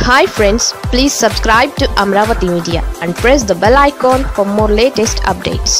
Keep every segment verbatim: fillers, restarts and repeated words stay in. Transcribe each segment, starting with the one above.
Hi friends, please subscribe to Amravati Media and press the bell icon for more latest updates.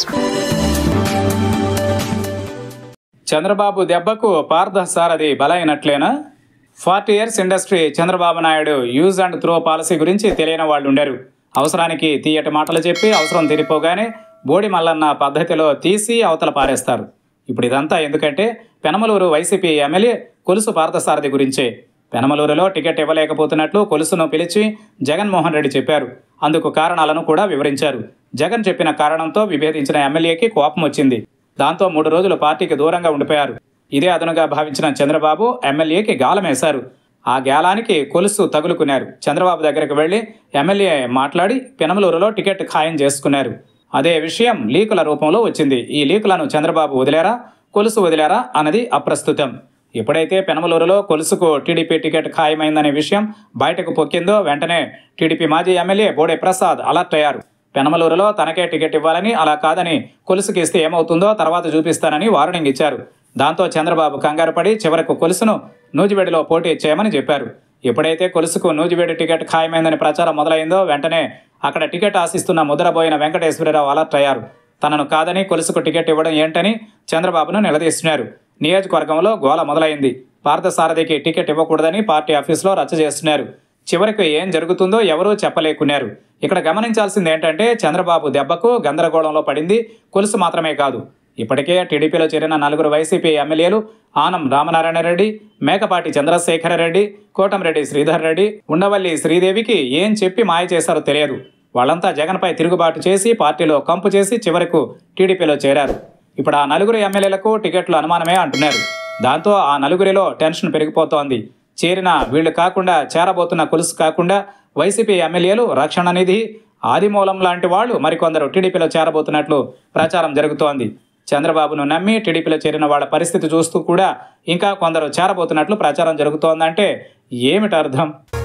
Chandrababu దెబ్బకు పార్థసారథి బలైనట్లేనా? Forty years industry Chandrababu Naidu use and throw policy గురించి తెలియని వాళ్ళు ఉండరు. అవసరానికి తీయటి మాటలు చెప్పి అవసరం తీరిపోగానే బోడి మల్లన్న పద్ధతిలో తీసి అవతల పారేస్తారు. ఇప్పుడు ఇదంతా ఎందుకంటే పెనమలూరు వైసీపీ ఎమ్మెల్యే కొలుసు పార్థసారథి గురించే. పెనమలూరులో టికెట్ ఇవ్వలేకపోతున్నట్లు కొలుసును పిలిచి జగన్మోహన్ రెడ్డి చెప్పారు. అందుకు కారణాలను కూడా వివరించారు. జగన్ చెప్పిన కారణంతో విభేదించిన ఎమ్మెల్యేకి కోపం వచ్చింది. దాంతో మూడు రోజులు పార్టీకి దూరంగా ఉండిపోయారు. ఇదే అదనుగా భావించిన చంద్రబాబు ఎమ్మెల్యేకి గాలమేశారు. ఆ గాలానికి కొలుసు తగులుకున్నారు. చంద్రబాబు దగ్గరకు వెళ్లి ఎమ్మెల్యే మాట్లాడి పెనమలూరులో టికెట్ ఖాయం చేసుకున్నారు. అదే విషయం లీకుల రూపంలో వచ్చింది. ఈ లీకులను చంద్రబాబు వదిలేరా, కొలుసు వదిలేరా అన్నది అప్రస్తుతం. ఎప్పుడైతే పెనమలూరులో కొలుసుకు టీడీపీ టికెట్ ఖాయమైందనే విషయం బయటకు పొక్కిందో వెంటనే టీడీపీ మాజీ ఎమ్మెల్యే బోడే ప్రసాద్ అలర్ట్ అయ్యారు. పెనమలూరులో తనకే టికెట్ ఇవ్వాలని, అలా కాదని కొలుసుకి ఇస్తే ఏమవుతుందో తర్వాత చూపిస్తానని వార్నింగ్ ఇచ్చారు. దాంతో చంద్రబాబు కంగారు పడి చివరకు కొలుసును నూజివేడిలో పోటీ చేయమని చెప్పారు. ఎప్పుడైతే కొలుసుకు నూజివేడి టికెట్ ఖాయమైందని ప్రచారం మొదలైందో వెంటనే అక్కడ టికెట్ ఆశిస్తున్న ముద్రబోయిన వెంకటేశ్వరరావు అలర్ట్ అయ్యారు. తనను కాదని కొలుసుకు టికెట్ ఇవ్వడం ఏంటని చంద్రబాబును నిలదీస్తున్నారు. నియోజకవర్గంలో గోల మొదలైంది. పార్థసారథికి టికెట్ ఇవ్వకూడదని పార్టీ ఆఫీసులో రచ్చ చేస్తున్నారు. చివరికి ఏం జరుగుతుందో ఎవరూ చెప్పలేకున్నారు. ఇక్కడ గమనించాల్సింది ఏంటంటే చంద్రబాబు దెబ్బకు గందరగోళంలో పడింది కొలుసు మాత్రమే కాదు. ఇప్పటికే టీడీపీలో చేరిన నలుగురు వైసీపీ ఎమ్మెల్యేలు ఆనం రామనారాయణ రెడ్డి, మేకపాటి చంద్రశేఖర రెడ్డి, కోటంరెడ్డి శ్రీధర్ రెడ్డి, ఉండవల్లి శ్రీదేవికి ఏం చెప్పి మాయ చేశారో తెలియదు. వాళ్ళంతా జగన్పై తిరుగుబాటు చేసి పార్టీలో కంపు చేసి చివరకు టీడీపీలో చేరారు. ఇప్పుడు ఆ నలుగురు ఎమ్మెల్యేలకు టికెట్లు అనుమానమే అంటున్నారు. దాంతో ఆ నలుగురిలో టెన్షన్ పెరిగిపోతోంది. చేరిన వీళ్లు కాకుండా చేరబోతున్న కొలుసు కాకుండా వైసీపీ ఎమ్మెల్యేలు రక్షణ నిధి, ఆదిమూలం లాంటి వాళ్ళు మరికొందరు టీడీపీలో చేరబోతున్నట్లు ప్రచారం జరుగుతోంది. చంద్రబాబును నమ్మి టీడీపీలో చేరిన వాళ్ళ పరిస్థితి చూస్తూ కూడా ఇంకా కొందరు చేరబోతున్నట్లు ప్రచారం జరుగుతోందంటే ఏమిటి అర్థం?